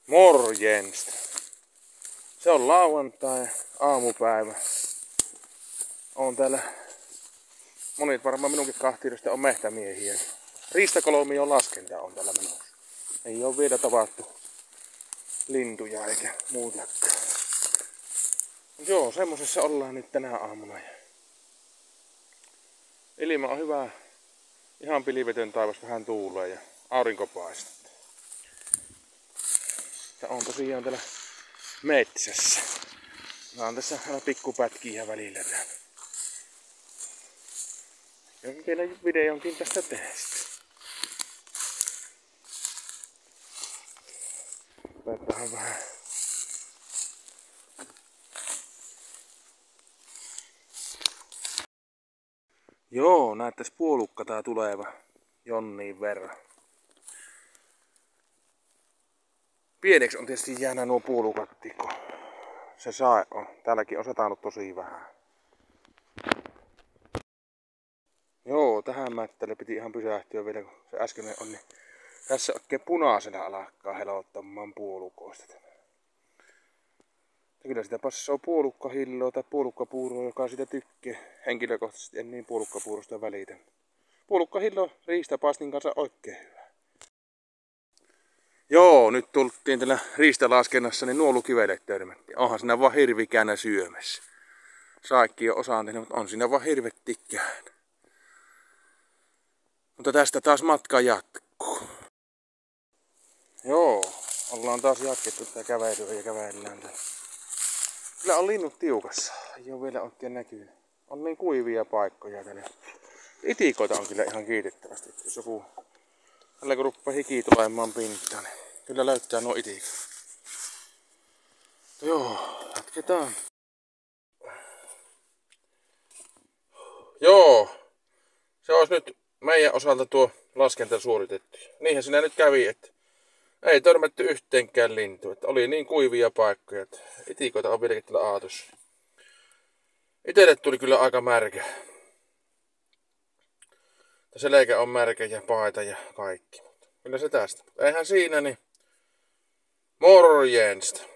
Morjensta. Se on lauantai aamupäivä. On täällä, monet varmaan minunkin kahtiirista on mehtämiehiä. Riistakolmio laskenta on täällä menossa. Ei oo vielä tavattu lintuja eikä muutakaan. Joo, semmosessa ollaan nyt tänä aamuna. Ilma on hyvä. Ihan pilvetön taivas, vähän tuulee ja aurinko paistaa. Tää on tosiaan täällä metsässä. Mä oon tässä aina pikkupätkiä välillä täällä. Jonkin pienen videonkin tästä teestä. Laitetaan vähän. Joo, näyttäis puolukka tää tuleva jonnin verran. Pieneksi on tietysti jäänyt nuo puolukat, kun se sae on. Täälläkin on satanut tosi vähän. Joo, tähän mättälle piti ihan pysähtyä vielä, kun se äskeinen on. Niin tässä oikein punaisena alkaa helottamaan puolukoista. Ja kyllä sitä passaa puolukkahilloa tai puolukkapuuroa, joka sitä tykkää. Henkilökohtaisesti en niin puolukkapuurosta välitä. Puolukkahillo riistapaistin kanssa oikein hyvä. Joo, nyt tultiin tällä riistalaskennassa, niin nuolukivelle törmättiin. Onhan siinä vaan hirvikänä syömässä. Saikki on osaan tehnyt, mutta on siinä vaan hirvettikään. Mutta tästä taas matka jatkuu. Joo, ollaan taas jatkettu tätä kävelyä ja kävellään täällä. Kyllä on linnut tiukassa. Ei oo vielä oikein näkyy. On niin kuivia paikkoja täällä. Itikoita on kyllä ihan kiitettävästi. Jos joku tällä kun ruppaa hiki tulemaan pintaan, niin kyllä löytää nuo itikat. Joo, jatketaan. Joo, se olisi nyt meidän osalta tuo laskenta suoritettu. Niinhän siinä nyt kävi, että ei törmätty yhteenkään lintua. Että oli niin kuivia paikkoja, että itikoita on vieläkin tällä aatossa. Itelle tuli kyllä aika märkä. Selkä on märkä ja paita ja kaikki. Kyllä se tästä. Eihän siinä niin. Morjensta.